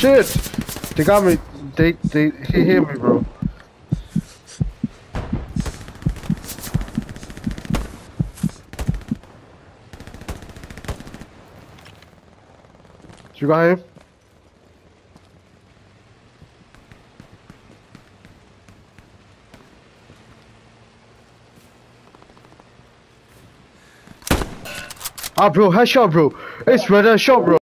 shit! They got me. He hit me, bro. You got him? Ah, bro, headshot, bro. It's red shot, bro.